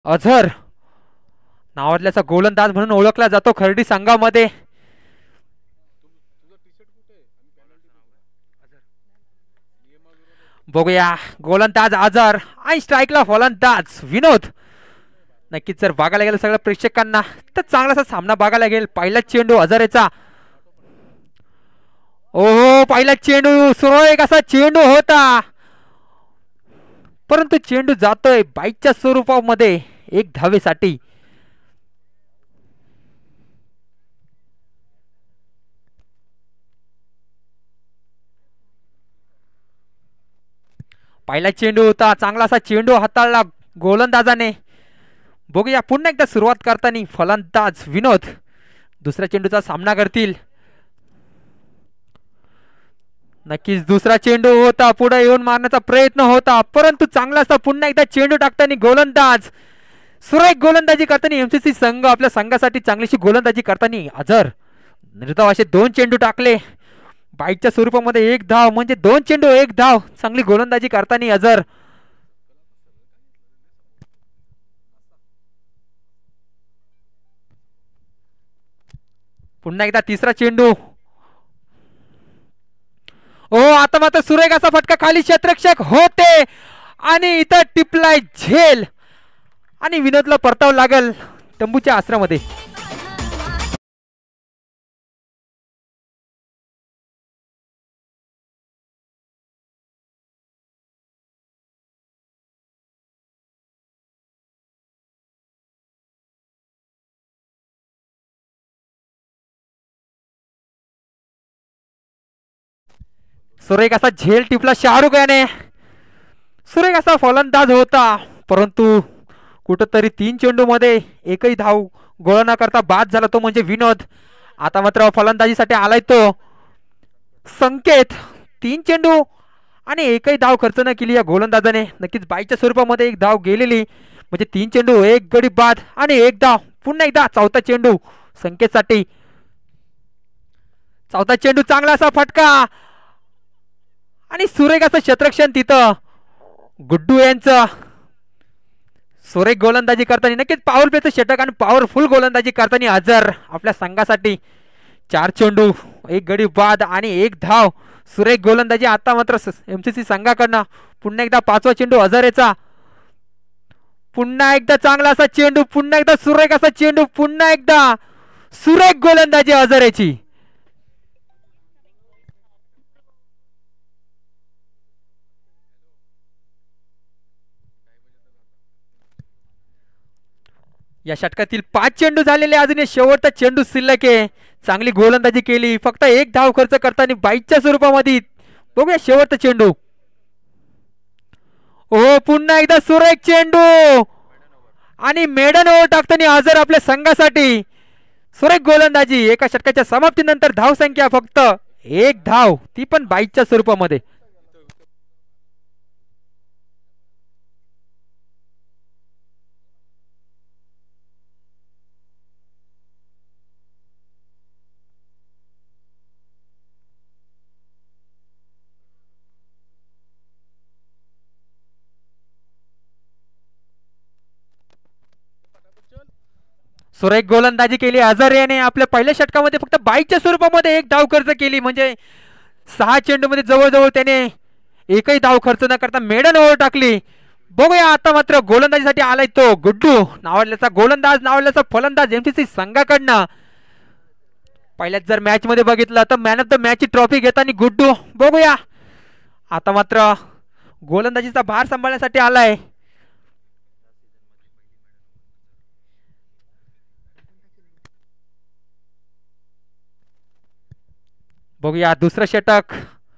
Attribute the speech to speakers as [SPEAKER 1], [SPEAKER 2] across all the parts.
[SPEAKER 1] अझर नावातल्याचा गोलंदाज म्हणून ओळखला जातो खर्डी संघामध्ये. बघूया गोलंदाज अझर आणि स्ट्राईकला फलंदाज विनोद. नक्कीच जर बघायला गेलं सगळ्या प्रेक्षकांना तर चांगलासा सामना बघायला गेल. पहिला चेंडू अझरेचा. ओहो पहिला चेंडू सुरेख असा चेंडू होता परंतु चेंडू जातोय बाईकच्या स्वरूपामध्ये एक धावेसाठी. पहिला चेंडू होता चांगलासा चेंडू हाताळला गोलंदाजाने. बघूया पुन्हा एकदा सुरुवात करताना फलंदाज विनोद दुसऱ्या चेंडूचा सामना करतील. नक्कीच दुसरा चेंडू होता पुढे येऊन मारण्याचा प्रयत्न होता परंतु चांगलासा पुन्हा एकदा चेंडू टाकताना गोलंदाज सुरेख गोलंदाजी करताना एमसीसी संघ आपल्या संघासाठी चांगलीशी गोलंदाजी करताना अझर निर्धाव असे दोन चेंडू टाकले. बाईकच्या स्वरूपामध्ये एक धाव म्हणजे दोन चेंडू एक धाव. चांगली गोलंदाजी करताना अझर. पुन्हा एकदा तिसरा चेंडू. ओ आता मात्र सुरेख असा फटका खाली क्षेत्ररक्षक होते आणि इथं टिपलाय झेल आणि विनोदला परतावं लागल तंबूच्या आश्रयामध्ये. सुरेख असा झेल टिपला शाहरुख याने. सुरेख असा फलंदाज होता परंतु कुठंतरी तीन चेंडू मध्ये एकही धाव गोळा न करता बाद झाला तो म्हणजे विनोद. आता मात्र फलंदाजीसाठी आलाय तो संकेत. तीन चेंडू आणि एकही धाव खर्च न केली या गोलंदाजाने. नक्कीच बाईच्या स्वरूपामध्ये एक धाव गेलेली म्हणजे तीन चेंडू एक गडी बाद आणि एक धाव. पुन्हा एकदा चौथा चेंडू संकेतसाठी. चौथा चेंडू चांगला असा फटका आणि सुरेख असं क्षेत्ररक्षण तिथं गुड्डू यांचं. सुरेख गोलंदाजी करताना नक्कीच पॉवर प्लेचं षटक आणि पॉवरफुल गोलंदाजी करताना अझर आपल्या संघासाठी. चार चेंडू एक गडी बाद आणि एक धाव. सुरेख गोलंदाजी आता मात्र एमसीसी संघाकडनं. पुन्हा एकदा पाचवा चेंडू अझरेचा. पुन्हा एकदा चांगला असा चेंडू. पुन्हा एकदा सुरेख असा चेंडू. पुन्हा एकदा सुरेख गोलंदाजी अझरेची. या षटकातील पाच चेंडू झालेले अजून शेवटचा चेंडू शिल्लक आहे. चांगली गोलंदाजी केली फक्त एक धाव खर्च करताना बाईकच्या स्वरूपामध्ये. बघूया शेवटचा चेंडू. ओ पुन्हा एकदा सुरेख चेंडू आणि मेडन ओव्हर टाकताना अझर आपल्या संघासाठी. सुरेख गोलंदाजी. एका षटकाच्या समाप्तीनंतर धाव संख्या फक्त एक धाव ती पण बाईकच्या स्वरूपामध्ये. सुरेख गोलंदाजी केली अझर याने. आपल्या पहिल्या षटकामध्ये फक्त बाईकच्या स्वरूपामध्ये एक धाव खर्च केली म्हणजे सहा चेंडूमध्ये जवळजवळ त्याने एकही धाव खर्च न करता मेडन ओव्हर टाकली. बघूया आता मात्र गोलंदाजीसाठी आलाय तो गुड्डू नावाल्याचा गोलंदाज नावाल्याचा फलंदाज एमसीसी संघाकडनं. पहिल्याच जर मॅच मध्ये बघितलं तर मॅन ऑफ द मॅच ची ट्रॉफी घेताना गुड्डू. बघूया आता मात्र गोलंदाजीचा भार सांभाळण्यासाठी आलाय. बघूया दुसरं षटक.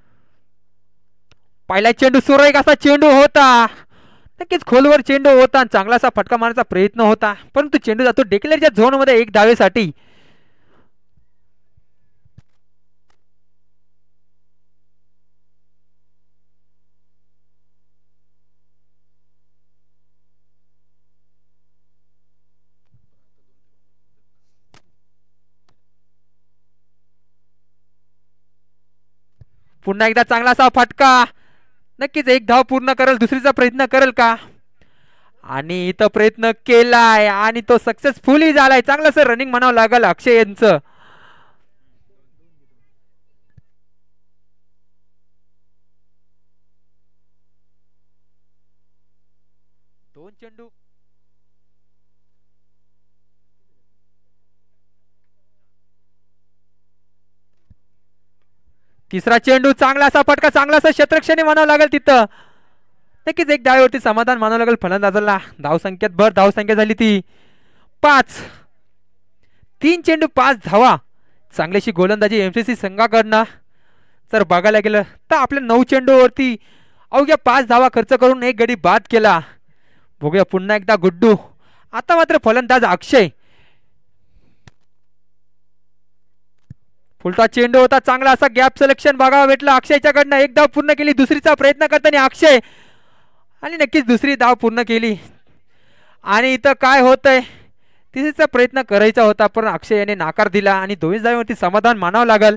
[SPEAKER 1] पहिला चेंडू सुरेख असा चेंडू होता. नक्कीच खोलवर चेंडू होता. चांगलासा फटका मारण्याचा प्रयत्न होता परंतु चेंडू जातो डेक्लेअरच्या झोन मध्ये एक धावेसाठी. पुन्हा एकदा चांगलासा फटका. नक्कीच एक धाव पूर्ण करेल दुसरीचा प्रयत्न करेल का. आणि इथं प्रयत्न केलाय आणि तो सक्सेसफुली झालाय. चांगलं रनिंग म्हणावं लागेल अक्षय यांचं. दोन चेंडू तिसरा चेंडू चांगला असा फटका, चांगला असा क्षेत्रक्षणी म्हणावं लागेल तिथं. नक्कीच एक डावीवरती समाधान मानावं लागेल फलंदाजाला. धावसंख्येत भर, धावसंख्या झाली ती 5. 3 चेंडू 5 धावा. चांगलीशी गोलंदाजी एमसीसी संघाकडनं. जर बघायला गेलं तर आपल्या 9 चेंडूवरती अवघ्या 5 धावा खर्च करून एक गडी बाद केला. बघूया पुन्हा एकदा गुड्डू. आता मात्र फलंदाज अक्षय. फुलटा चेंडू होता, चांगला असा गॅप सिलेक्शन बघावा भेटला अक्षयच्याकडनं. एक धाव पूर्ण केली, दुसरीचा प्रयत्न करताना अक्षय आणि नक्कीच दुसरी धाव पूर्ण केली. आणि इथं काय होतंय, तिसरीचा प्रयत्न करायचा होता पण अक्षय याने नाकार दिला आणि दोन्ही धावेवरती समाधान मानावं लागल.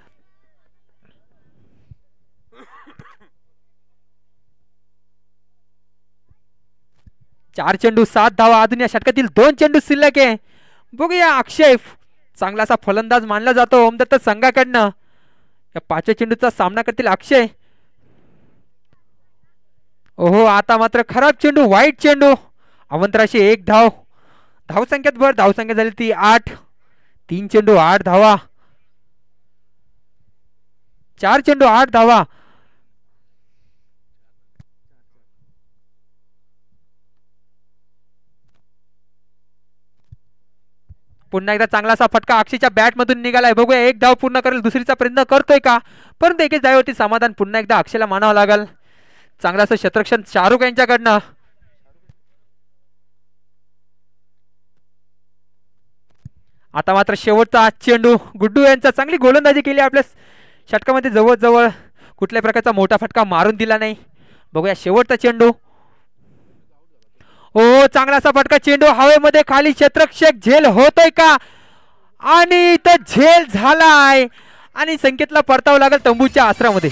[SPEAKER 1] चार चेंडू 7 धावा. अजून या षटकातील 2 चेंडू शिल्लक आहे. बघूया अक्षय चांगला असा फलंदाज मानला जातो ओमदत्त संघाकडनं. या 5व्या चेंडूचा सामना करतील अक्षय. ओहो, आता मात्र खराब चेंडू, वाईट चेंडू. अवंतराशी 1 धाव. धावसंख्येत भर, धावसंख्या झाली ती 8. 3 चेंडू 8 धावा. 4 चेंडू 8 धावा. पुन्हा एकदा चांगला असा फटका अक्षयच्या बॅट मधून निघालाय. बघूया एक धाव पूर्ण करेल, दुसरीचा प्रयत्न करतोय का, परंतु एकेच धावेवरती समाधान पुन्हा एकदा अक्षयला मानावं लागल. चांगला असं क्षेत्ररक्षण शाहरुख यांच्याकडनं. आता मात्र शेवटचा चेंडू. गुड्डू यांचा चांगली गोलंदाजी केली आपल्या षटकामध्ये. जवळजवळ कुठल्या प्रकारचा मोठा फटका मारून दिला नाही. बघूया शेवटचा चेंडू. हो, चांगला असा फटका चेंडू हवेमध्ये खाली. क्षेत्ररक्षक झेल होतोय का, आणि इथं झेल झालाय आणि संकेतला परतावं लागेल तंबूच्या आसरामध्ये.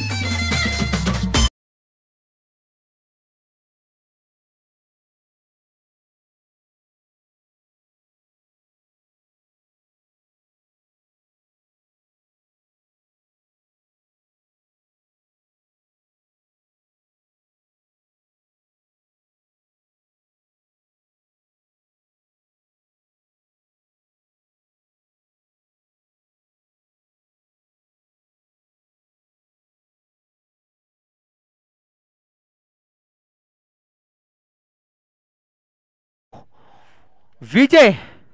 [SPEAKER 1] विजय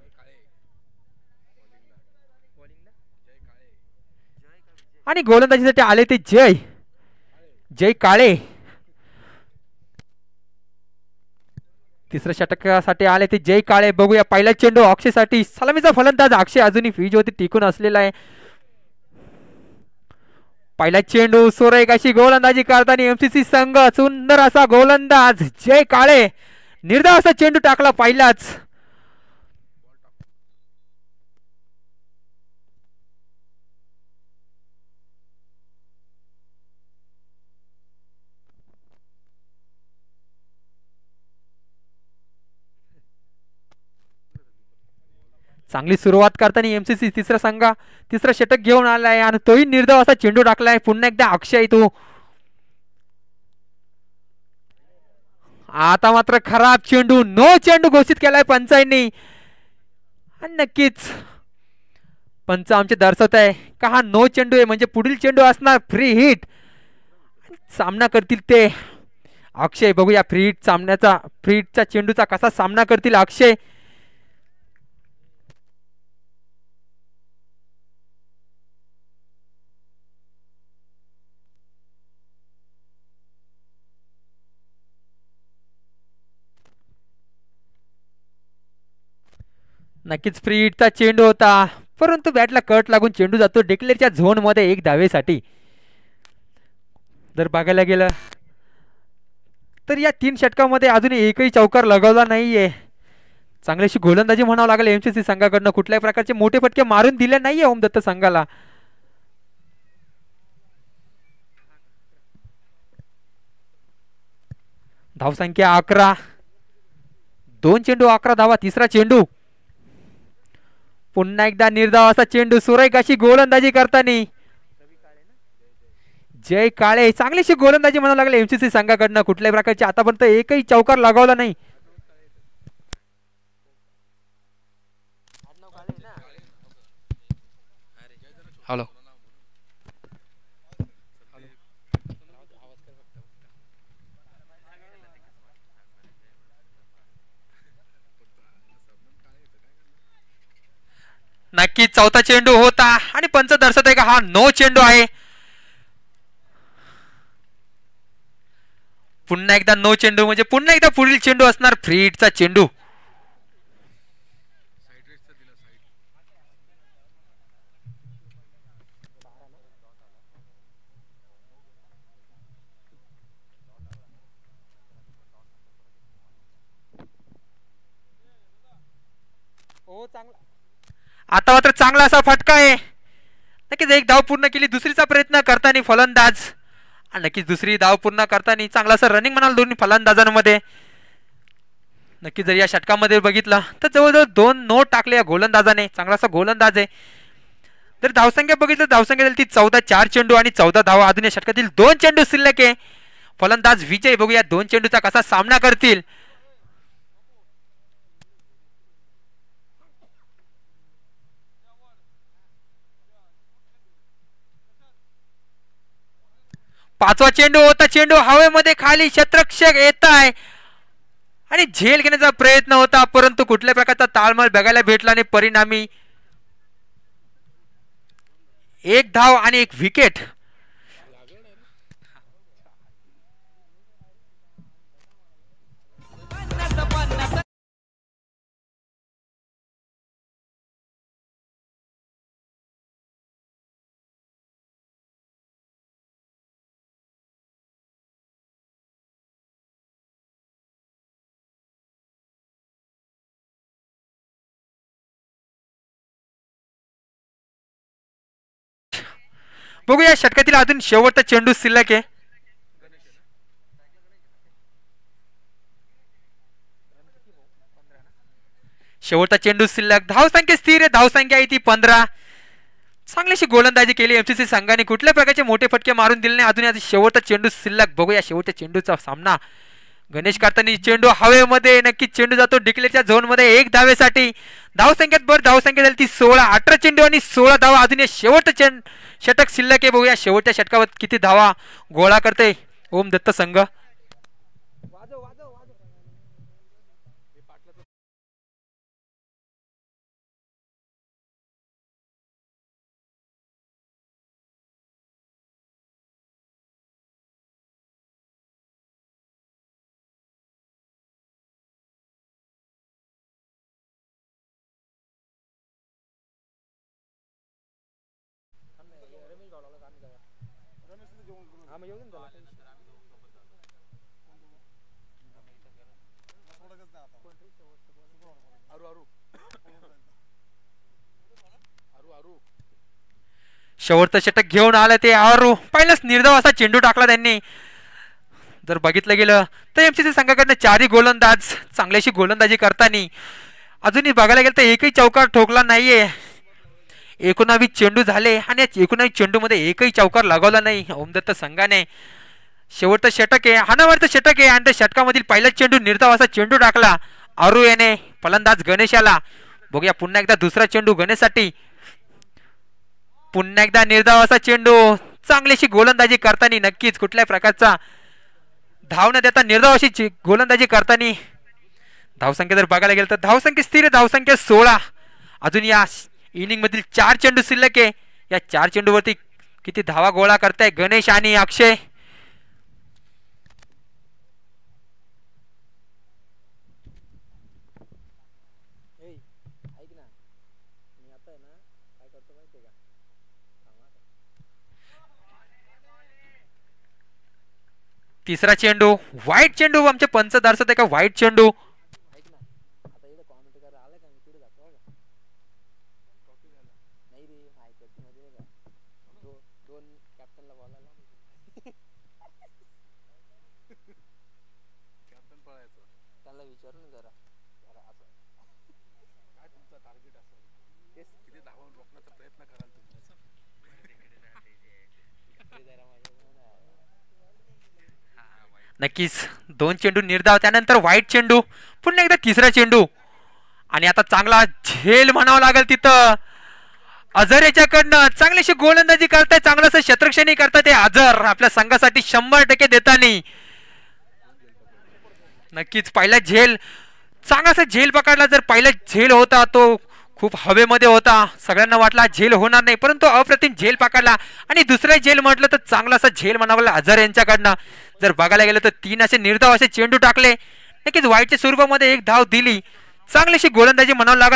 [SPEAKER 1] आणि गोलंदाजीसाठी आले ते जय काळे. तिसऱ्या षटकासाठी आले ते जय काळे. बघूया पहिला चेंडू अक्षयसाठी. सलामीचा फलंदाज अक्षय अजूनही फीजवरती टिकून असलेला आहे. पहिला चेंडू सुरेख अशी गोलंदाजी करताना एमसीसी संघ. सुंदर असा गोलंदाज जय काळे. निर्धाव असा चेंडू टाकला पहिलाच. चांगली सुरुवात करताना एमसीसी तिसरा षटक घेऊन आलाय आणि तोही निर्धाव असा चेंडू टाकलाय. पुन्हा एकदा अक्षय तो. आता मात्र खराब चेंडू. नो चेंडू घोषित केलाय पंचांनी. आणि नक्कीच पंच आमचे दर्शवत आहे का हा नो चेंडू आहे, म्हणजे पुढील चेंडू असणार फ्री हिट. सामना करतील ते अक्षय. बघूया फ्री हिटचा चेंडूचा कसा सामना करतील अक्षय. नक्कीच फ्री हिटचा चेंडू होता, परंतु बॅटला कट लागून चेंडू जातो डिक्लेअरच्या झोन मध्ये 1 धावेसाठी. जर बघायला गेलं तर या 3 षटकामध्ये अजूनही एकही चौकार लगवला नाहीये. चांगलीशी गोलंदाजी म्हणावं लागेल एमसीसी संघाकडनं. कुठल्याही प्रकारचे मोठे फटके मारून दिले नाहीये ओमदत्त संघाला. धावसंख्या 11. 2 चेंडू 11 धावा. तिसरा चेंडू पुन्हा एकदा निर्धाव असा चेंडू. सुरेख अशी गोलंदाजी करताना जय काळे चांगलीशी गोलंदाजी म्हणावं लागले एमसीसी संघाकडनं. कुठल्याही प्रकारची आतापर्यंत एकही चौकार लगावला नाही. हॅलो नक्कीच चौथा चेंडू होता आणि पंच दर्शवत आहे का हा नो चेंडू आहे. पुन्हा एकदा नो चेंडू म्हणजे पुन्हा एकदा पुढील चेंडू असणार फ्री हिटचा चेंडू. आता मात्र चांगला असा फटका आहे. नक्कीच एक धाव पूर्ण केली. दुसरीचा प्रयत्न करताना फलंदाज आणि नक्कीच दुसरी धाव पूर्ण करताना चांगला असं रनिंग म्हणाल दोन्ही फलंदाजांमध्ये. नक्कीच जर या षटकामध्ये बघितलं तर जवळजवळ 2 नो टाकले या गोलंदाजाने. चांगला असा गोलंदाज आहे. तर धावसंख्या बघितलं धावसंख्या ती 14. 4 चेंडू आणि 14 धावा. अजून या षटकातील 2 चेंडू शिल्लक आहे. फलंदाज विजय बघूया 2 चेंडूचा कसा सामना करतील. पाचवा चेंडू होता. चेंडू हवेमध्ये खाली क्षेत्ररक्षक येत आहे आणि झेल घेण्याचा प्रयत्न होता परंतु कुठल्या प्रकारचा ताळमेळ बघायला भेटला नाही. परिणामी 1 धाव आणि 1 विकेट. बघूया षटकातील अजून शेवटचा चेंडू शिल्लक आहे. शेवटचा चेंडू शिल्लक. धावसंख्या स्थिर आहे. धावसंख्या आहे ती 15. चांगलीशी गोलंदाजी केली एमसीसी संघाने. कुठल्या प्रकारचे मोठे फटके मारून दिले नाही. अजून शेवटचा चेंडू शिल्लक. बघूया शेवटच्या चेंडूचा सामना. गणेश करताना चेंडू हवेमध्ये. नक्कीच चेंडू जातो डिक्लेअरच्या झोन मध्ये 1 धावेसाठी. धावसंख्येत धावसंख्या झाली ती 16. 18 चेंडू आणि 16 धावा. अजून शेवटचं षटक शिल्लक आहे. बघूया शेवटच्या षटकावर किती धावा गोळा करते ओम दत्त संघ. शेवटचं षटक घेऊन आलं ते आरू. पहिलाच निर्धाव असा चेंडू टाकला त्यांनी. जर बघितलं गेलं तर एमसीसी संघाकडनं 4ही गोलंदाज चांगल्याशी गोलंदाजी करताना. अजूनही बघायला गेलं तर एकही चौकार ठोकला नाहीये. 19 चेंडू झाले आणि या 19 चेंडूमध्ये एकही चौकार लगावला नाही ओमदत्त संघाने. शेवटचं षटक आहे. हाणावरचं षटक आहे आणि त्या षटकामधील पहिलाच चेंडू निर्धाव असा चेंडू टाकला आरू याने फलंदाज गणेशाला. बघूया पुन्हा एकदा दुसरा चेंडू गणेशसाठी. पुन्हा एकदा निर्धाव असा चेंडू. चांगलीशी गोलंदाजी करताना. नक्कीच कुठल्याही प्रकारचा धाव न देता निर्धाव अशी गोलंदाजी करताना. धावसंख्या जर बघायला गेलं तर धावसंख्या स्थिर आहे. धावसंख्या 16. अजून या इनिंग मधील 4 चेंडू शिल्लक आहे. या 4 चेंडूवरती किती धावा गोळा करताय गणेश आणि अक्षय. तिसरा चेंडू वाईट चेंडू. आमचे पंच दर्शवत आहे का वाईट चेंडू. नक्कीच दोन चेंडू निर्धाव, त्यानंतर वाईट चेंडू, पुन्हा एकदा तिसरा चेंडू आणि आता चांगला झेल म्हणावं लागेल तिथं. अझर याच्याकडनं चांगलीशी गोलंदाजी करताय, चांगलंसं क्षेत्रक्षणी करताय ते अझर, आपल्या संघासाठी 100% देतानी. नक्कीच पहिला झेल चांगलासा झेल पकडला. जर पहिला झेल होता तो खूप हवेमध्ये होता, सगळ्यांना वाटला झेल होणार नाही, परंतु अप्रतिम झेल पकडला. आणि दुसरा झेल म्हटलं तर चांगलासा झेल म्हणावं लागेल अझर यांच्याकडनं. जर बघायला गेलं तर 3 असे निर्धाव असे चेंडू टाकले, नक्कीच वाईटच्या स्वरूपामध्ये एक धाव दिली, चांगलीशी गोलंदाजी म्हणावं लागेल.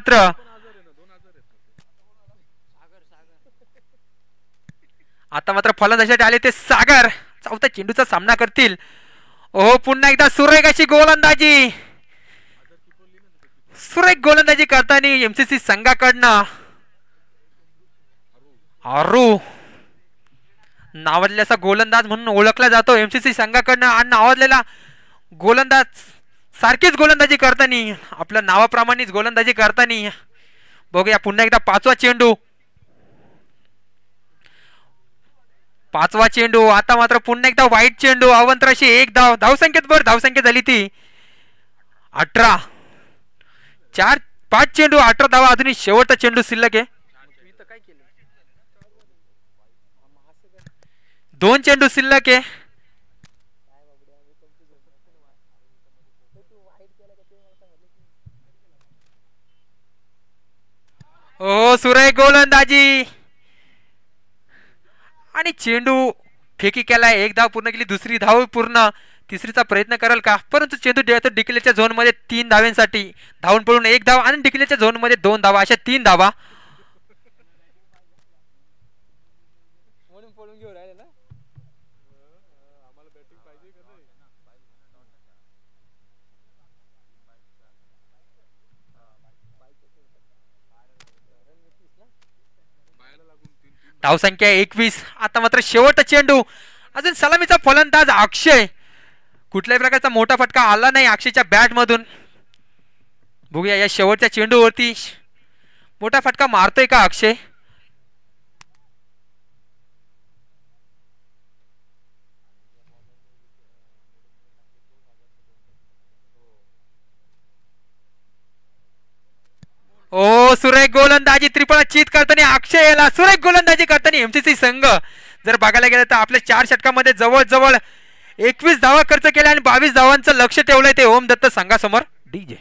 [SPEAKER 1] आता मात्र फलंदाजीसाठी आले ते सागर, चौथ्या चेंडूचा सामना करतील. ओ पुन्हा एकदा सुरेख अशी गोलंदाजी, सुरेख गोलंदाजी करताना एमसीसी संघाकडनं आरू नावाजलेला गोलंदाज म्हणून ओळखला जातो एमसीसी संघाकडनं. आणि नावाजलेला गोलंदाज सारखीच गोलंदाजी करताना, आपल्या नावाप्रमाणेच गोलंदाजी करताना. बघूया पुन्हा एकदा पाचवा चेंडू. आता मात्र पुन्हा एकदा वाईट चेंडू, अवंतराशी एक धाव, धावसंख्येत धावसंख्या झाली ती 18. 5 चेंडू 18 धावा, अजूनही शेवटचा चेंडू शिल्लक आहे. 2 चेंडू शिल्लक आहे. ओ सुरेख गोलंदाजी आणि चेंडू फेकी केलाय, एक धाव पूर्ण केली, दुसरी धाव पूर्ण, तिसरीचा प्रयत्न करेल का, परंतु चेंडू डिक्लेच्या झोन मध्ये 3 धाव्यांसाठी, धावून पडून एक धाव आणि डिक्लेच्या झोन मध्ये 2 धावा, अशा 3 धावा. धावसंख्या 21. आता मात्र शेवटचा चेंडू, अजून सलामीचा फलंदाज अक्षय, कुठल्याही प्रकारचा मोठा फटका आला नाही अक्षयच्या बॅट मधून. बघूया या शेवटच्या चेंडूवरती मोठा फटका मारतोय का अक्षय. ओ सुरेख गोलंदाजी, त्रिफळा चित करताना अक्षय याला सुरेख गोलंदाजी करताना एमसीसी संघ. जर बघायला गेलं तर आपल्या 4 षटकामध्ये जवळजवळ 21 धावा खर्च केल्या आणि 22 धावांचं लक्ष ठेवलंय ते ओम दत्त संघासमोर. डीजे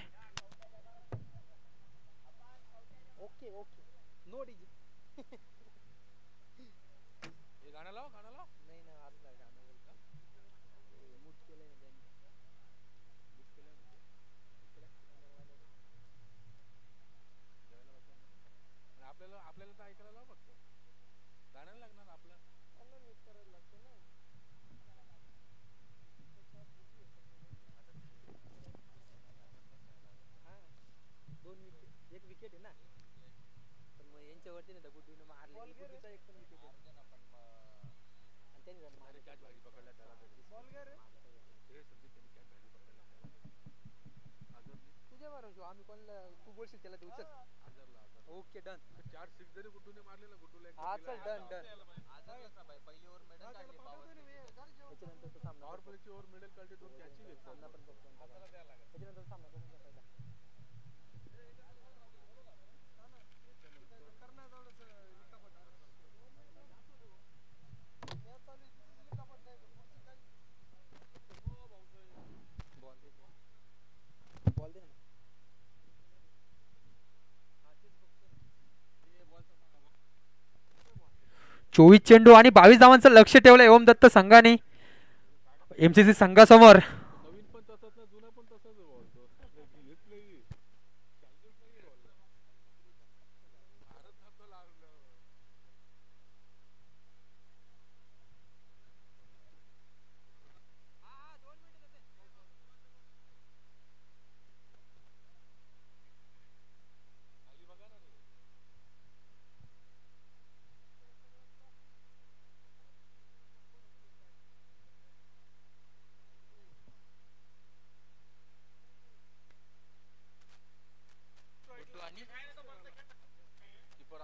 [SPEAKER 1] चोवीस चेंडू आणि 22 धावांचं लक्ष ठेवलंय ओम दत्त संघाने एमसीसी संघासमोर.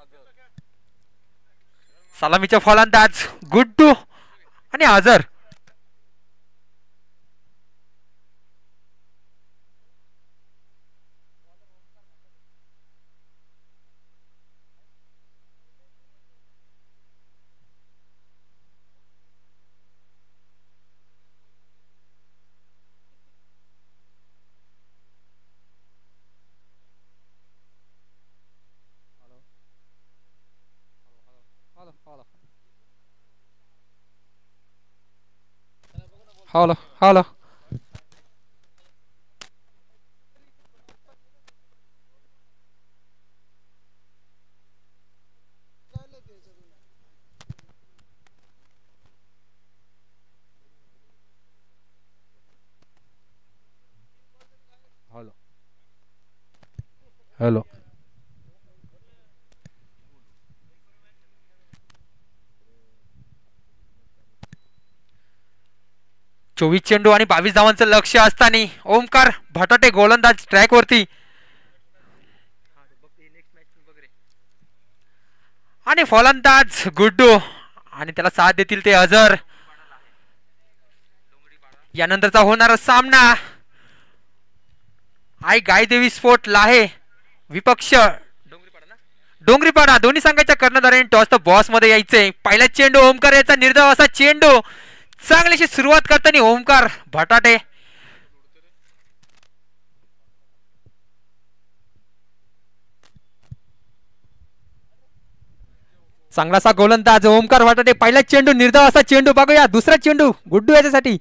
[SPEAKER 1] सलामीच्या फलंदाज गुड्डू आणि Azhar. Hello hello. Hello hello. 24 चेंडू आणि 22 धावांचं लक्ष असताना ओमकार भटाटे गोलंदाज ट्रॅक वरती आणि फलंदाज गुड्डू आणि त्याला साथ देतील ते अझर. यानंतरचा होणारा सामना आई गायदेवी स्पोर्ट लाहे विपक्ष डोंगरीपाडा दोन्ही संघाच्या कर्णधारांनी टॉस तर बॉस मध्ये यायचे. पहिला चेंडू ओमकार याचा निर्धाव असा चेंडू चांगलीशी सुरुवात करताना ओमकार भटाटे चांगलासा गोलंदाज ओमकार भटाटे. पहिला चेंडू निर्धाव असा चेंडू बघूया. दुसरा चेंडू गुड्डू याच्यासाठी.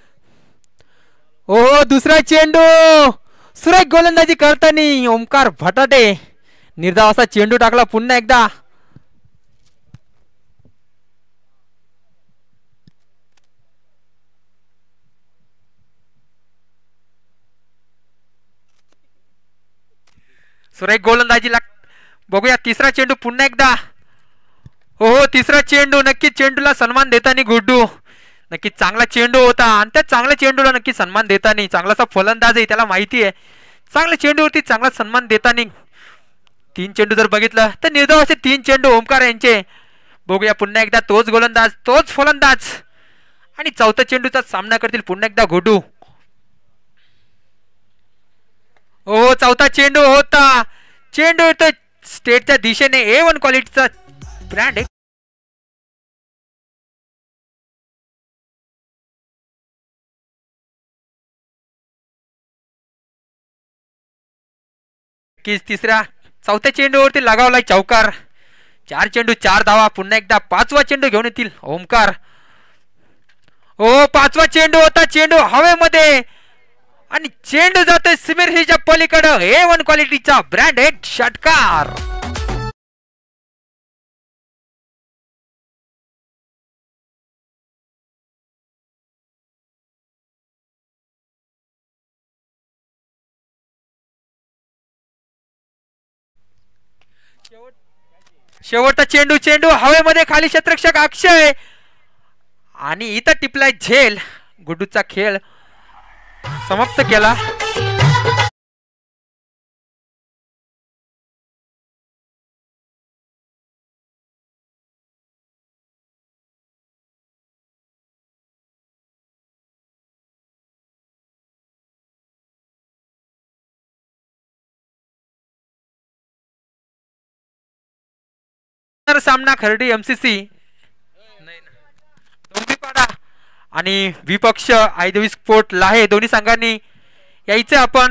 [SPEAKER 1] ओ दुसरा चेंडू सुरेख गोलंदाजी करताना ओमकार भटाटे निर्धाव असा चेंडू टाकला पुन्हा एकदा. सुरेख गोलंदाजीला बघूया. तिसरा चेंडू पुन्हा एकदा. हो तिसरा चेंडू नक्की चेंडूला सन्मान देताना गुड्डू नक्की चांगला चेंडू होता आणि त्या चांगल्या चेंडूला नक्की सन्मान देताना चांगलासा फलंदाज आहे त्याला माहिती आहे चांगल्या चेंडूवरती चांगला सन्मान देताना 3 चेंडू जर बघितलं तर निर्धाव असे 3 चेंडू ओमकार यांचे. बघूया पुन्हा एकदा तोच गोलंदाज तोच फलंदाज आणि चौथ्या चेंडूचा सामना करतील पुन्हा एकदा गुड्डू. हो चौथा चेंडू होता. चेंडू येतो स्टेटच्या दिशेने A1 क्वालिटीचा ब्रँड आहे. तिसऱ्या चौथ्या चेंडूवरती लगावलाय चौकार. 4 चेंडू 4 धावा. पुन्हा एकदा 5वा चेंडू घेऊन येतील ओमकार. हो 5वा चेंडू होता. चेंडू हवेमध्ये आणि चेंडू जातोय सिमेरच्या पलीकडे A1 क्वालिटीचा ब्रँड एक षटकार. शेवटचा चेंडू चेंडू हवेमध्ये खाली क्षेत्ररक्षक अक्षय आणि इथं टिपलाय झेल. गुड्डूचा खेळ समाप्त केला. सामना खर्डी MCC डोंगरीपाडा आणि विपक्ष आयदेवी स्पोर्ट लाहे दोन्ही संघांनी यायचं आपण.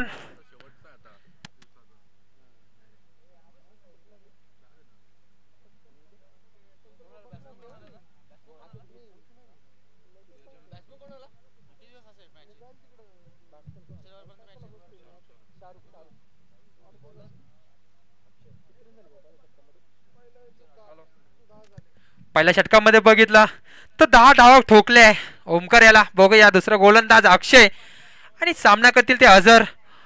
[SPEAKER 1] पहिल्या षटकामध्ये बघितला तर 10 धावा ठोकले ओमकार याला. बघूया दुसरा गोलंदाज अक्षय आणि सामना करतील ते अझर.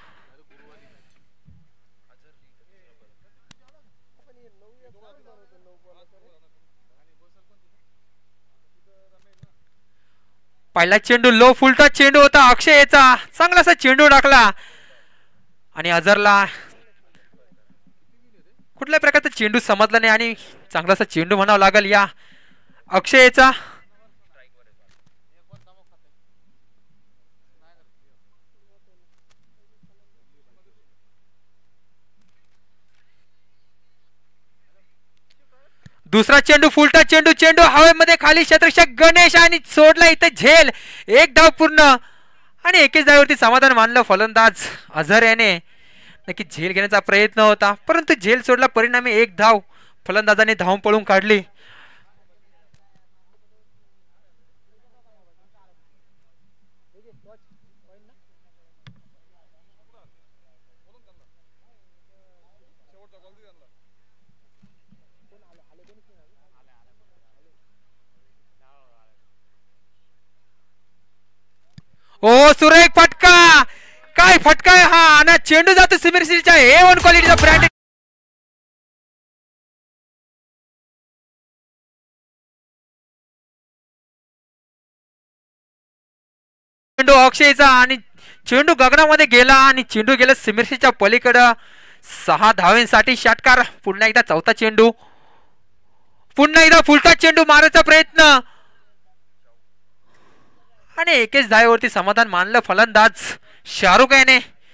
[SPEAKER 1] पहिला चेंडू लो फुलटा चेंडू होता अक्षय याचा. चांगलासा चेंडू टाकला आणि अझरला कुठल्या प्रकारचा चेंडू समजला नाही आणि चांगलासा चेंडू म्हणावा लागेल या अक्षयचा. दुसरा चेंडू फुलटा चेंडू चेंडू हवेमध्ये खाली क्षेत्ररक्षक गणेश आणि सोडला इथे झेल. एक धाव पूर्ण आणि एकेच धावेवरती समाधान मानलं फलंदाज अझर याने. नक्की झेल घेण्याचा प्रयत्न होता परंतु झेल सोडला, परिणामी एक धाव फलंदाजाने धावून पळून काढली. ओ सुरेख फटका, काय फटका आहे हा आणि चेंडू जातो सिमिरसीच्या A1 क्वालिटीचा ब्रँडेड चेंडू अक्षयचा आणि चेंडू गगनामध्ये गेला आणि चेंडू गेला सिमिरसीच्या पलीकडं. 6 धावांसाठी षटकार. पुन्हा एकदा चौथा चेंडू, पुन्हा एकदा फुलटा चेंडू मारायचा प्रयत्न आणि एकेच धावेवरती समाधान मानलं फलंदाज शाहरुख याने.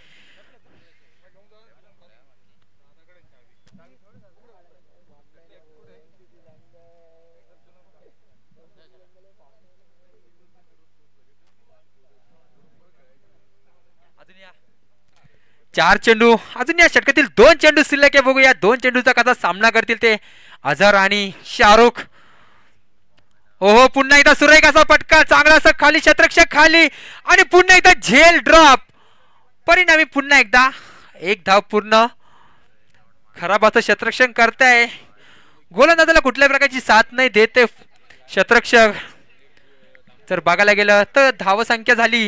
[SPEAKER 1] चार चेंडू अजून या षटकातील 2 चेंडू शिल्लक आहे. बघूया 2 चेंडूचा कसा सामना करतील ते अझर आणि शाहरुख. ओहो पुन्हा एकदा सुरेख असा फटका, चांगला असा खाली क्षेत्ररक्षक खाली आणि पुन्हा एकदा झेल ड्रॉप. परिणामी पुन्हा एकदा एक धाव पूर्ण. खराब असं क्षेत्ररक्षण करताय, गोलंदाजाला कुठल्या प्रकारची साथ नाही देते क्षेत्ररक्षक. जर बघायला गेलं तर धावसंख्या झाली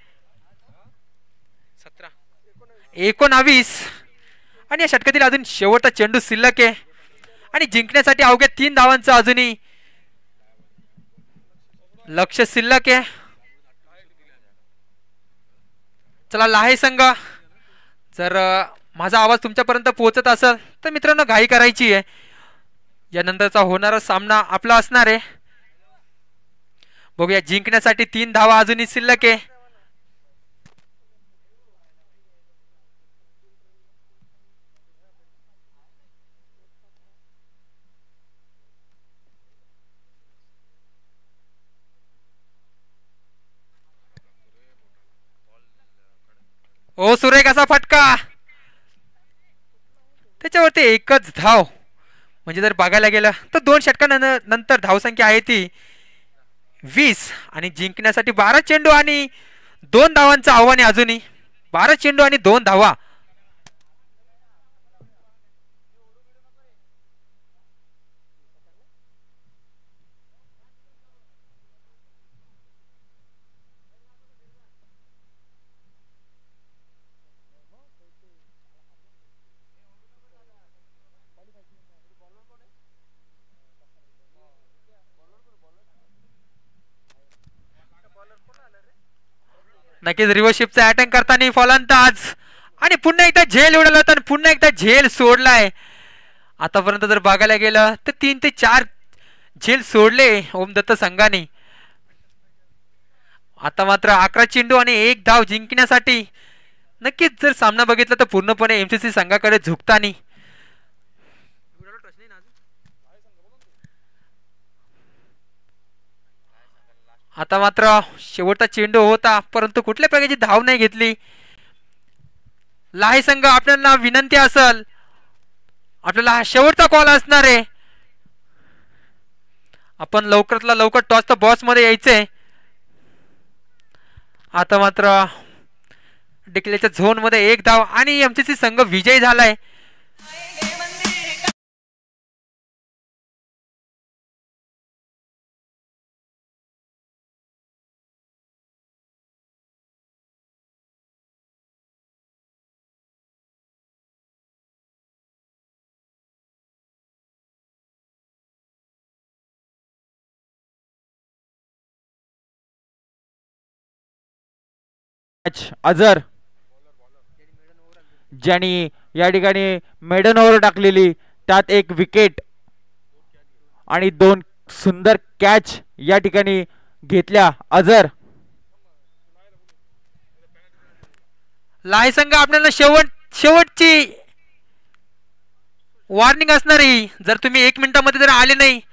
[SPEAKER 1] 19 आणि या षटकातील अजून शेवटचा चेंडू शिल्लक आहे आणि जिंकण्यासाठी अवघ्या 3 धावांचं अजूनही लक्ष शिल्लक आहे. चला लाहे संघ, जर माझा आवाज तुमच्यापर्यंत पोहोचत असेल तर मित्रांनो घाई करायची आहे. यानंतरचा होणारा सामना आपला असणार आहे. बघूया जिंकण्यासाठी 3 धावा अजूनही शिल्लक आहे. ओ सुरेख असा फटका, त्याच्यावरती एकच धाव. म्हणजे जर बघायला गेलं तर 2 षटकानंतर धावसंख्या आहे ती 20 आणि जिंकण्यासाठी 12 चेंडू आणि 2 धावांचं आव्हान आहे अजूनही. 12 चेंडू आणि 2 धावा. नक्कीच रिव्हर्शिपचा अटॅक करताना फलंदाज आणि पुन्हा एकदा झेल उडवला होता आणि पुन्हा एकदा झेल सोडलाय. आतापर्यंत जर बघायला गेलं तर 3 ते 4 झेल सोडले ओमदत्त संघाने. आता मात्र 11 चेंडू आणि 1 धाव जिंकण्यासाठी. नक्कीच जर सामना बघितला तर पूर्णपणे MCC संघाकडे झुकतानी. आता मात्र शेवटचा चेंडू होता परंतु कुठल्या प्रकारची धाव नाही घेतली. लाहे संघ आपल्याला विनंती असेल, आपल्याला हा शेवटचा कॉल असणार आहे. आपण लवकरातला लवकर टॉसचा बॉक्स मध्ये यायचंय. आता मात्र डिक्लेच्या झोन मध्ये 1 धाव आणि MCC संघ विजयी झालाय.
[SPEAKER 2] अझर ज्यांनी या ठिकाणी मेडन ओव्हर टाकलेली
[SPEAKER 1] त्यात एक विकेट आणि 2 सुंदर कॅच या ठिकाणी घेतल्या अजर. लाय संघ आपल्याला शेवटची वॉर्निंग असणार आहे. जर तुम्ही 1 मिनिटामध्ये जर आले नाही